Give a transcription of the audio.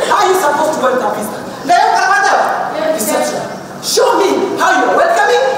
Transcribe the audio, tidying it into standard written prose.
How are you supposed to welcome visitors? Deception. Show me how you are welcoming